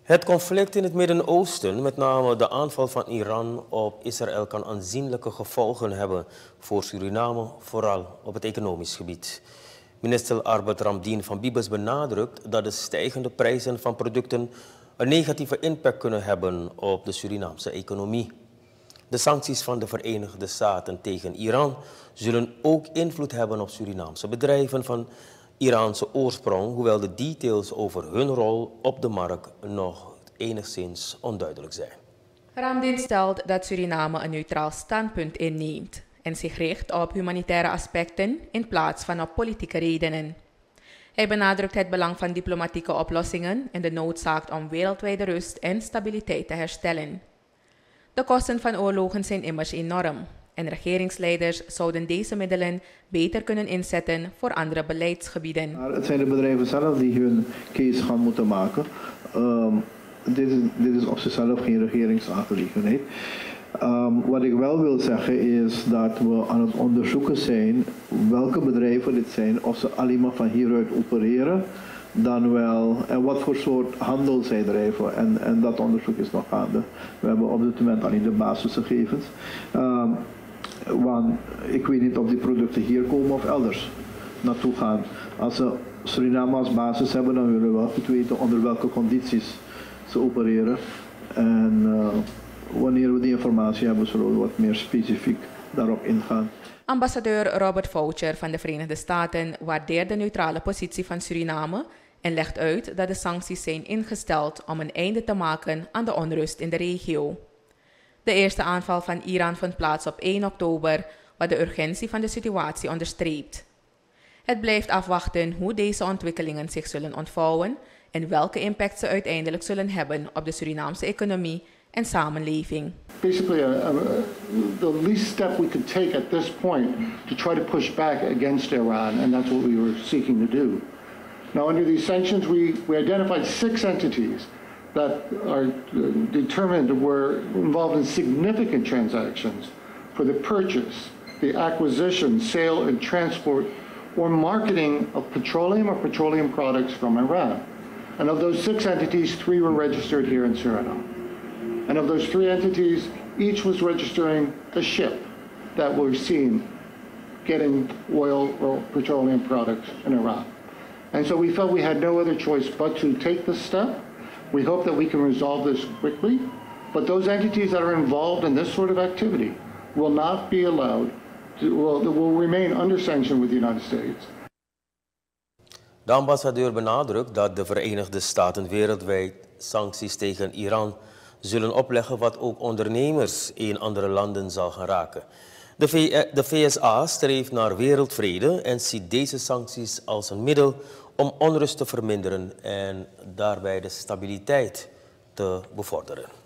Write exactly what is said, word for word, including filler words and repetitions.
Het conflict in het Midden-Oosten, met name de aanval van Iran op Israël, kan aanzienlijke gevolgen hebben voor Suriname, vooral op het economisch gebied. Minister Arbet Ramdien van Bibes benadrukt dat de stijgende prijzen van producten een negatieve impact kunnen hebben op de Surinaamse economie. De sancties van de Verenigde Staten tegen Iran zullen ook invloed hebben op Surinaamse bedrijven van Iraanse oorsprong, hoewel de details over hun rol op de markt nog enigszins onduidelijk zijn. Ramdien stelt dat Suriname een neutraal standpunt inneemt en zich richt op humanitaire aspecten in plaats van op politieke redenen. Hij benadrukt het belang van diplomatieke oplossingen en de noodzaak om wereldwijde rust en stabiliteit te herstellen. De kosten van oorlogen zijn immers enorm en regeringsleiders zouden deze middelen beter kunnen inzetten voor andere beleidsgebieden. Het zijn de bedrijven zelf die hun case gaan moeten maken. Um, dit, is, dit is op zichzelf geen regeringsaangelegenheid. Um, wat ik wel wil zeggen is dat we aan het onderzoeken zijn welke bedrijven dit zijn, of ze alleen maar van hieruit opereren, dan wel, en wat voor soort handel zij drijven. En, en dat onderzoek is nog gaande. We hebben op dit moment alleen de basisgegevens. Um, want ik weet niet of die producten hier komen of elders naartoe gaan. Als ze Suriname als basis hebben, dan willen we wel goed weten onder welke condities ze opereren. En uh, wanneer we die informatie hebben, zullen we wat meer specifiek daarop ingaan. Ambassadeur Robert Foucher van de Verenigde Staten waardeert de neutrale positie van Suriname en legt uit dat de sancties zijn ingesteld om een einde te maken aan de onrust in de regio. De eerste aanval van Iran vond plaats op één oktober, wat de urgentie van de situatie onderstreept. Het blijft afwachten hoe deze ontwikkelingen zich zullen ontvouwen en welke impact ze uiteindelijk zullen hebben op de Surinaamse economie en samenleving. Basically, uh, uh, the least step we could take at this point to try to push back against Iran, and that's what we were seeking to do. Now, under these sanctions, we, we identified six entities that are determined were involved in significant transactions for the purchase, the acquisition, sale, and transport or marketing of petroleum or petroleum products from Iran. And of those six entities, three were registered here in Suriname. And of those three entities, each was registering a ship that we're seen getting oil or petroleum products in Iran. And so we felt we had no other choice but to take this step. We hope that we can resolve this quickly, but those entities that are involved in this sort of activity will not be allowed to, will, will remain under sanction with the United States. De ambassadeur benadrukt dat de Verenigde Staten wereldwijd sancties tegen Iran zullen opleggen, wat ook ondernemers in andere landen zal gaan raken. De, v de V S A streeft naar wereldvrede en ziet deze sancties als een middel om onrust te verminderen en daarbij de stabiliteit te bevorderen.